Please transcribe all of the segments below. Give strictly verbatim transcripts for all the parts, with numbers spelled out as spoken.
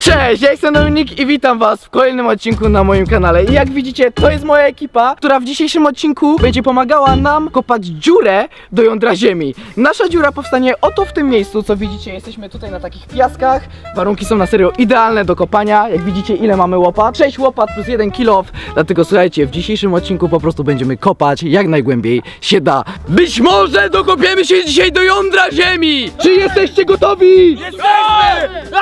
Cześć, ja jestem Dominik i witam was w kolejnym odcinku na moim kanale. I jak widzicie, to jest moja ekipa, która w dzisiejszym odcinku będzie pomagała nam kopać dziurę do jądra ziemi. Nasza dziura powstanie oto w tym miejscu, co widzicie, jesteśmy tutaj na takich piaskach. Warunki są na serio idealne do kopania. Jak widzicie, ile mamy łopat? sześć łopat plus jeden kilof. Dlatego słuchajcie, w dzisiejszym odcinku po prostu będziemy kopać jak najgłębiej się da. Być może dokopiemy się dzisiaj do jądra ziemi! Czy jesteście gotowi? Jesteśmy!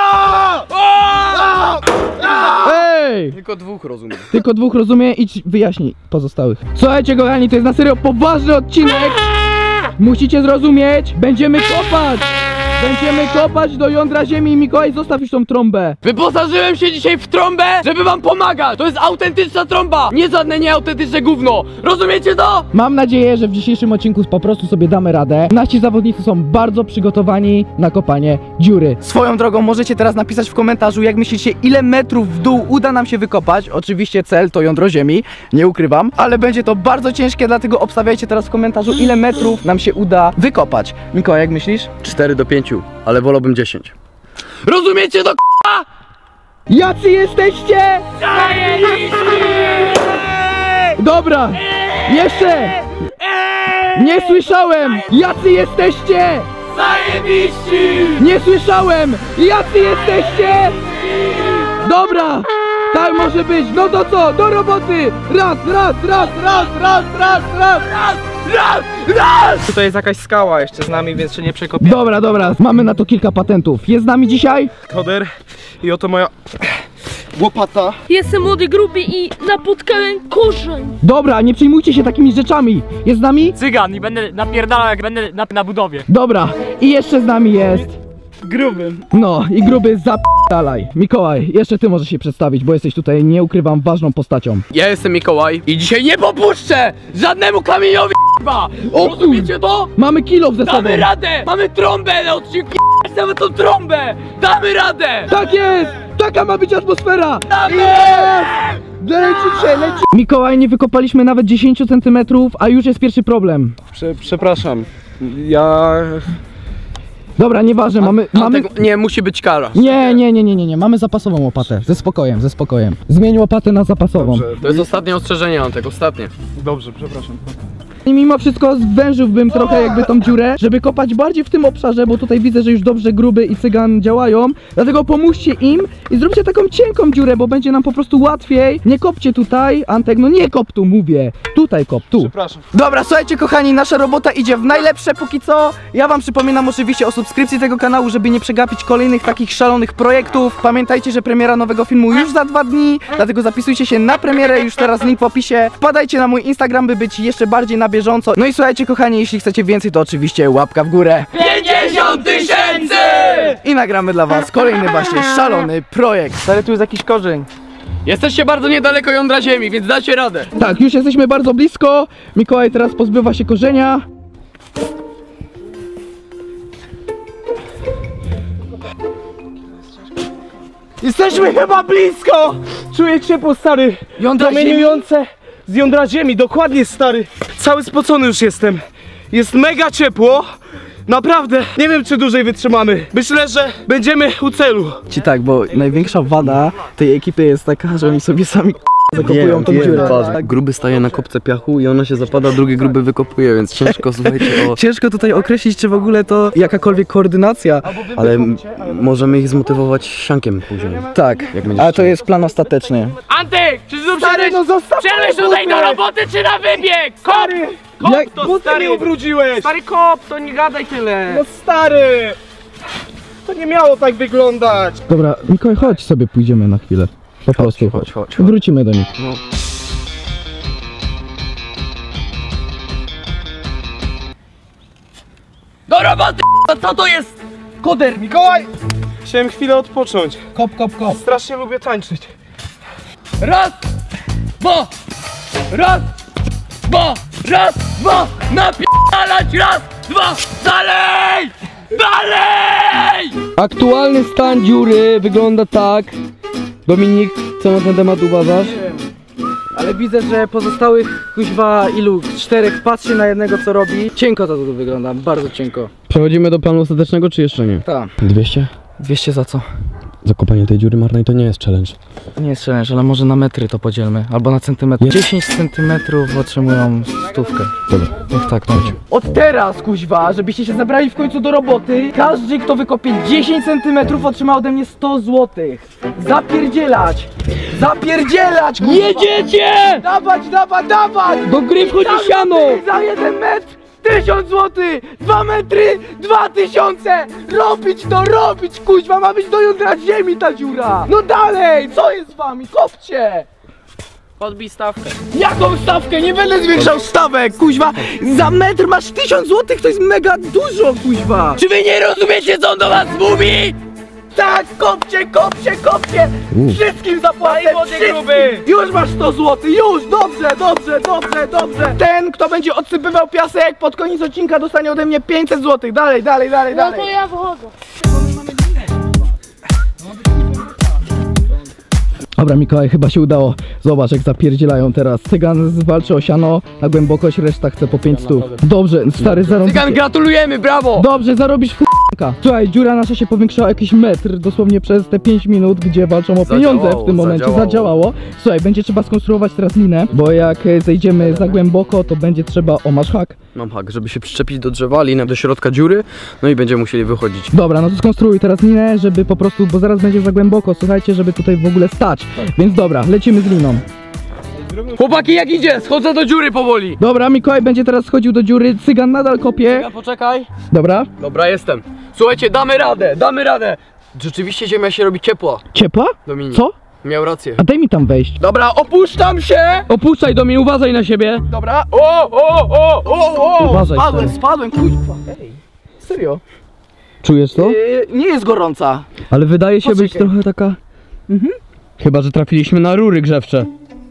Ej! Tylko dwóch rozumiem. Tylko dwóch rozumie, idź wyjaśnij pozostałych. Słuchajcie kochani, to jest na serio poważny odcinek. Musicie zrozumieć, będziemy kopać. Będziemy kopać do jądra ziemi. Mikołaj, zostaw już tą trąbę. Wyposażyłem się dzisiaj w trąbę, żeby wam pomagać. To jest autentyczna trąba, nie żadne nieautentyczne gówno. Rozumiecie to? Mam nadzieję, że w dzisiejszym odcinku po prostu sobie damy radę. Nasi zawodnicy są bardzo przygotowani na kopanie dziury. Swoją drogą możecie teraz napisać w komentarzu, jak myślicie, ile metrów w dół uda nam się wykopać. Oczywiście cel to jądro ziemi, nie ukrywam, ale będzie to bardzo ciężkie, dlatego obstawiajcie teraz w komentarzu, ile metrów nam się uda wykopać. Mikołaj, jak myślisz? cztery do pięciu, ale wolałbym dziesięć. Rozumiecie to, k***a? Jacy jesteście? Dobra, jeszcze! Nie słyszałem! Jacy jesteście? Zajebiści! Nie słyszałem! Jacy jesteście? Dobra! Tak może być! No to co? Do roboty! Raz, raz, raz, raz, raz, raz, raz, raz, raz, raz! Tutaj jest jakaś skała jeszcze z nami, więc się nie przekopię. Dobra, dobra, mamy na to kilka patentów. Jest z nami dzisiaj? Koder i oto moja łopata. Jestem młody, gruby i napotkałem korzeń. Dobra, nie przejmujcie się takimi rzeczami. Jest z nami? Cygan i będę napierdalał, jak będę na, na budowie. Dobra, i jeszcze z nami jest... Gruby. No, i gruby zap***dalaj. Mikołaj, jeszcze ty możesz się przedstawić, bo jesteś tutaj, nie ukrywam, ważną postacią. Ja jestem Mikołaj i dzisiaj nie popuszczę żadnemu kamieniowi k***a. O Rozumiecie to? Mamy kilof ze sobą. Damy radę! Mamy trąbę na odcinku, k***a, mamy tą trąbę! Damy radę! Tak jest! Taka ma być atmosfera! Damy! Lecicie, leci. Mikołaj, nie wykopaliśmy nawet dziesięć centymetrów, a już jest pierwszy problem. Prze przepraszam. Ja... Dobra, nieważne, mamy... mamy... Antek, nie, musi być kara. Nie, nie, nie, nie, nie, nie, mamy zapasową łopatę. Ze spokojem, ze spokojem. Zmień łopatę na zapasową. Dobrze. To jest ostatnie ostrzeżenie, Antek, ostatnie. Dobrze, przepraszam. I mimo wszystko zwężyłbym trochę jakby tą dziurę, żeby kopać bardziej w tym obszarze, bo tutaj widzę, że już dobrze gruby i cygan działają. Dlatego pomóżcie im i zróbcie taką cienką dziurę, bo będzie nam po prostu łatwiej. Nie kopcie tutaj, Antek, no nie kop tu, mówię. Tutaj kop, tu. Przepraszam. Dobra, słuchajcie kochani, nasza robota idzie w najlepsze póki co. Ja wam przypominam oczywiście o subskrypcji tego kanału, żeby nie przegapić kolejnych takich szalonych projektów. Pamiętajcie, że premiera nowego filmu już za dwa dni, dlatego zapisujcie się na premierę, już teraz link w opisie. Wpadajcie na mój Instagram, by być jeszcze bardziej na bieżąco. No i słuchajcie kochani, jeśli chcecie więcej, to oczywiście łapka w górę. pięćdziesiąt tysięcy! I nagramy dla was kolejny właśnie szalony projekt. Ale tu jest jakiś korzeń. Jesteście bardzo niedaleko jądra ziemi, więc dacie radę. Tak, już jesteśmy bardzo blisko. Mikołaj teraz pozbywa się korzenia. Jesteśmy chyba blisko! Czuję ciepło, stary. Jądra Promieniujące z jądra ziemi, dokładnie, stary. Cały spocony już jestem. Jest mega ciepło. Naprawdę, nie wiem, czy dłużej wytrzymamy. Myślę, że będziemy u celu. Ci tak, bo największa wada tej ekipy jest taka, że oni sobie sami zakopują tą dziurę. Tak. Gruby staje na kopce piachu i ona się zapada, drugi gruby wykopuje, więc ciężko, słuchajcie, o... Ciężko tutaj określić, czy w ogóle to jakakolwiek koordynacja. Ale m- możemy ich zmotywować siankiem później. Tak, Jak będzie ale to trzeba. jest plan ostateczny. Antek, czy znów Stary, no zostaw Wszedłeś tutaj do roboty, czy na wybieg? Kop! Kop Jak- to, Bo ty stary! mnie ubrudziłeś! Stary kop, to nie gadaj tyle! No stary! To nie miało tak wyglądać! Dobra, Mikołaj, chodź sobie, pójdziemy na chwilę. Po prostu chodź, chodź, chodź. Wrócimy do nich. No. Do roboty! Co to jest? Koder, Mikołaj! Chciałem chwilę odpocząć. Kop, kop, kop. Strasznie lubię tańczyć. Raz, dwa, raz, dwa, raz, dwa, napierdalać, raz, dwa, dalej! Dalej! Aktualny stan dziury wygląda tak. Dominik, co na ten temat uważasz? Ale widzę, że pozostałych kuźwa ilu? Czterech patrzy na jednego, co robi. Cienko to tu wygląda, bardzo cienko. Przechodzimy do planu ostatecznego, czy jeszcze nie? Tak. dwieście? dwieście za co? Zakopanie tej dziury marnej to nie jest challenge. Nie jest challenge, ale może na metry to podzielmy, albo na centymetry. dziesięć centymetrów otrzymują stówkę. Dobra. Niech tak będzie. Od teraz, kuźwa, żebyście się zabrali w końcu do roboty, każdy, kto wykopie dziesięć centymetrów, otrzyma ode mnie sto złotych. Zapierdzielać! Zapierdzielać, kuźwa! Jedziecie! Dawać, dawać, dawać! Do gry wchodzi siano! Za jeden metr! Tysiąc złotych! Dwa metry! Dwa tysiące! Robić to, robić, kuźwa! Ma być do jądra ziemi ta dziura! No dalej! Co jest z wami? Kopcie! Podbij stawkę. Jaką stawkę? Nie będę zwiększał stawek, kuźwa! Za metr masz tysiąc złotych, to jest mega dużo, kuźwa! Czy wy nie rozumiecie, co on do was mówi? Tak, kopcie, kopcie, kopcie! Wszystkim zapłacę, Daj wody, wszystkim! gruby! Już masz sto złotych, już! Dobrze, dobrze, dobrze, dobrze! Ten, kto będzie odsypywał piasek, pod koniec odcinka dostanie ode mnie pięćset złotych. Dalej, dalej, dalej, No dalej! to ja wychodzę. Dobra, Mikołaj, chyba się udało. Zobacz, jak zapierdzielają teraz. Cygan walczy o siano na głębokość, reszta chce po pięć stów. Dobrze, stary, zarobisz. Cygan, gratulujemy, brawo! Dobrze, zarobisz w k***ka. Słuchaj, dziura nasza się powiększyła o jakiś metr, dosłownie przez te pięć minut, gdzie walczą o pieniądze w tym momencie. Zadziałało. Zadziałało. Słuchaj, będzie trzeba skonstruować teraz linę, bo jak e, zejdziemy za głęboko, to będzie trzeba... O, masz hak. Mam hak, żeby się przyczepić do drzewa, linę do środka dziury, no i będziemy musieli wychodzić. Dobra, no to skonstruuj teraz linę, żeby po prostu, bo zaraz będzie za głęboko, słuchajcie, żeby tutaj w ogóle stać. Więc dobra, lecimy z liną. Chłopaki, jak idzie? Schodzę do dziury powoli. Dobra, Mikołaj będzie teraz schodził do dziury, Cygan nadal kopie. Ja poczekaj. Dobra. Dobra, jestem. Słuchajcie, damy radę, damy radę. Rzeczywiście ziemia się robi ciepła, Ciepła? Dominik. Co? Miał rację. A daj mi tam wejść. Dobra, opuszczam się! Opuszczaj do mnie, uważaj na siebie. Dobra. O, o, o, o, o! Uważaj, Spadłem, stary. spadłem, kuźwa. Ej, serio. Czujesz to? Yy, nie jest gorąca. Ale wydaje się być Poczekaj. trochę taka... Chyba, że trafiliśmy na rury grzewcze.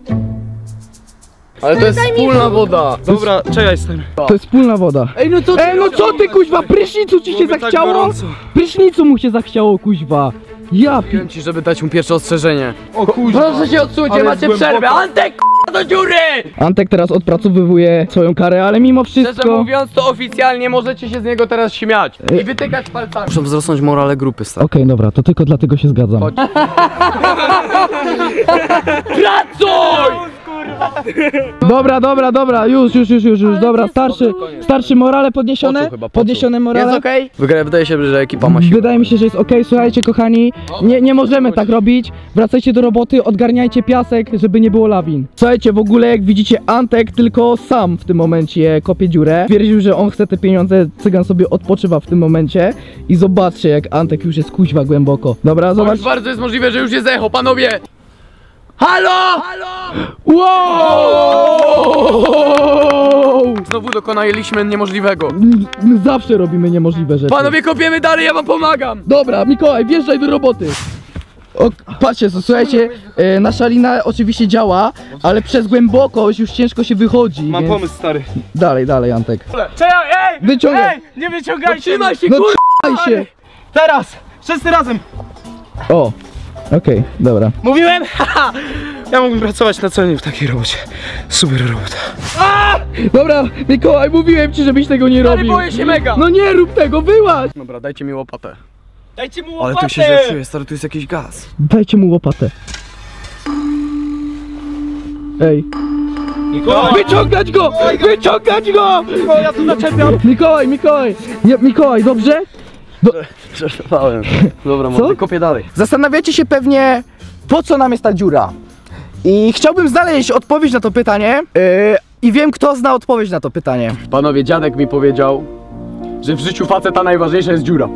Ale to jest wspólna woda. Dobra, czekaj jestem. To jest wspólna woda. Ej, no co ty? Ej, no co ty, kuźwa, prysznicu ci się Byłoby tak zachciało? gorąco. Prysznicu mu się zachciało, kuźwa. Ja pi... Mówiłem ci, żeby dać mu pierwsze ostrzeżenie. O kuźwa. Proszę się odsuńcie, Ale macie jest przerwę. głęboko. Antek, k***a, do dziury! Antek teraz odpracowywuje swoją karę, ale mimo Szczerze wszystko... mówiąc, to oficjalnie możecie się z niego teraz śmiać. Ej. I wytykać palcami. Muszą wzrosnąć morale grupy, stary. Okej, dobra, to tylko dlatego się zgadzam. Chodź. Pracuj! Dobra, dobra, dobra, już, już, już, już, już, dobra, starszy, starszy morale podniesione? Poczuł chyba, poczuł. Podniesione morale? Jest okej? Wygra- Wydaje się, że ekipa ma siłę. Wydaje mi się, że jest ok. Słuchajcie, kochani, nie, nie możemy tak robić. Wracajcie do roboty, odgarniajcie piasek, żeby nie było lawin. Słuchajcie, w ogóle jak widzicie, Antek tylko sam w tym momencie kopie dziurę. Twierdził, że on chce te pieniądze, Cygan sobie odpoczywa w tym momencie. I zobaczcie, jak Antek już jest kuźwa głęboko. Dobra, To zobacz. już bardzo jest możliwe, że już jest echo, panowie! Halo! Halo! Wow! Znowu dokonaliśmy niemożliwego. My zawsze robimy niemożliwe rzeczy. Panowie, kopiemy dalej, ja wam pomagam! Dobra, Mikołaj, wjeżdżaj do roboty. O, patrzcie, słuchajcie, e, nasza lina oczywiście działa, ale przez głębokość już ciężko się wychodzi. Mam więc... pomysł, stary. Dalej, dalej, Antek. Czekaj, ej! Wyciągaj. Ej, nie wyciągajcie! Trzymaj się, No kur... trzymaj się. Teraz! Wszyscy razem! O, okej, dobra. Mówiłem? Haha! Ja mógłbym pracować na co dzień w takiej robocie. Super robota. Dobra, Mikołaj, mówiłem ci, żebyś tego nie Ale robił. boję się mega! No nie rób tego, wyłaź. Dobra, dajcie mi łopatę. Dajcie mu Ale łopatę! tu się źle czuję, stary, tu jest jakiś gaz. Dajcie mu łopatę. Ej, Mikołaj! wyciągać go, wyciągać go. Mikołaj, ja tu zaczepiam! Mikołaj, Mikołaj, nie, Mikołaj, dobrze? Żartowałem. Dobra, Co? może kopię dalej. Zastanawiacie się pewnie, po co nam jest ta dziura. I chciałbym znaleźć odpowiedź na to pytanie. Yy, I wiem, kto zna odpowiedź na to pytanie. Panowie, dziadek mi powiedział, że w życiu faceta najważniejsza jest dziura.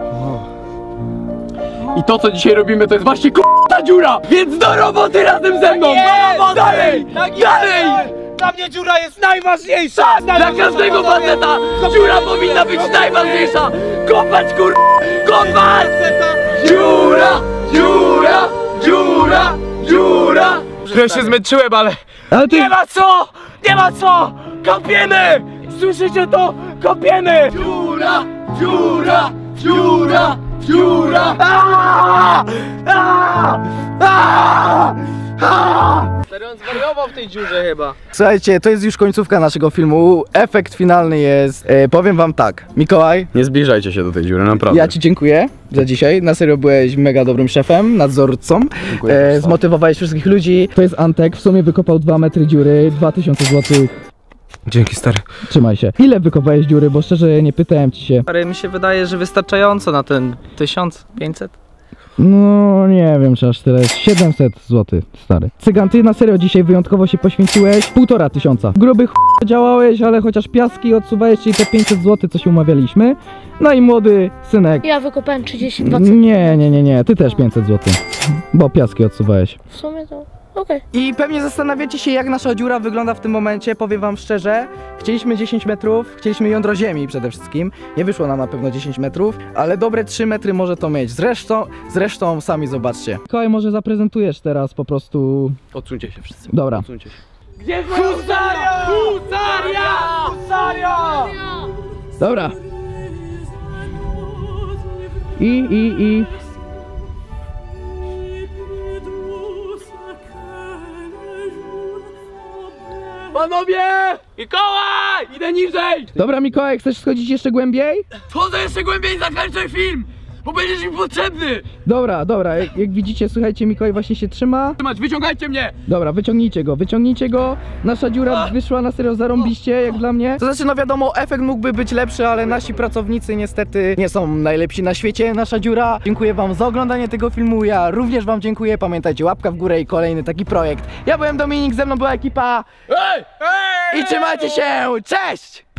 I to, co dzisiaj robimy, to jest właśnie k***a dziura! Więc do roboty razem ze mną! Do roboty! Dalej! Dalej! Dla mnie dziura jest najważniejsza! Dla każdego faceta dziura powinna być najważniejsza! Kopać, kur... Kopać! Dziura! Dziura! Dziura! Dziura! Trochę się zmęczyłem, ale... Ale ty... Nie ma co! Nie ma co! Kopiemy! Słyszycie to? Kopiemy! Dziura! Dziura! Dziura! Dziura! Aaaa! Aaaa! Aaaa! Aaaa! Serio? on zwariował w tej dziurze chyba. Słuchajcie, to jest już końcówka naszego filmu. Efekt finalny jest, e, powiem wam tak, Mikołaj, Nie zbliżajcie się do tej dziury, naprawdę. ja ci dziękuję za dzisiaj. Na serio byłeś mega dobrym szefem, nadzorcą. Dziękuję E, bardzo. zmotywowałeś wszystkich ludzi. To jest Antek, w sumie wykopał dwa metry dziury, dwa tysiące złotych. Dzięki stary. Trzymaj się. Ile wykopałeś dziury, bo szczerze nie pytałem ci się. Ale mi się wydaje, że wystarczająco na ten tysiąc pięćset. No nie wiem, czy aż tyle. siedemset złotych, stary. Cygan, ty na serio dzisiaj wyjątkowo się poświęciłeś. Półtora tysiąca. Gruby ch... działałeś, ale chociaż piaski odsuwałeś, czyli te pięćset złotych, co się umawialiśmy. No i młody synek. Ja wykopałem trzydzieści dwa centy. Nie, nie, nie, nie. Ty też pięćset złotych. Bo piaski odsuwałeś. W sumie to okej. I pewnie zastanawiacie się, jak nasza dziura wygląda w tym momencie. Powiem wam szczerze, chcieliśmy dziesięć metrów, chcieliśmy jądro ziemi przede wszystkim. Nie wyszło nam na pewno dziesięć metrów, ale dobre trzy metry może to mieć. Zresztą, zresztą sami zobaczcie. Kołaj, może zaprezentujesz teraz po prostu... Odsuńcie się wszyscy. Dobra. Odsuńcie się. Husaria! Husaria! Husaria! Dobra. I, i, i... Panowie! Mikołaj! Idę niżej! Dobra, Mikołaj, chcesz schodzić jeszcze głębiej? Wchodzę jeszcze głębiej i zakończę film! Bo będziesz mi potrzebny! Dobra, dobra, jak, jak widzicie, słuchajcie, Mikołaj właśnie się trzyma. Trzymać, wyciągajcie mnie! Dobra, wyciągnijcie go, wyciągnijcie go. Nasza dziura wyszła na serio zarąbiście, jak dla mnie. To znaczy, no wiadomo, efekt mógłby być lepszy, ale nasi pracownicy niestety nie są najlepsi na świecie. Nasza dziura. Dziękuję wam za oglądanie tego filmu, ja również wam dziękuję. Pamiętajcie, łapka w górę i kolejny taki projekt. Ja byłem Dominik, ze mną była ekipa. Ej! Ej! I trzymajcie się, cześć!